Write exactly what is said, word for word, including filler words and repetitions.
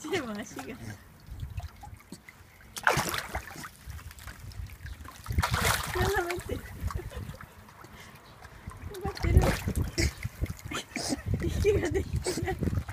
ちでも足が斜めってる頑張ってる息ができてない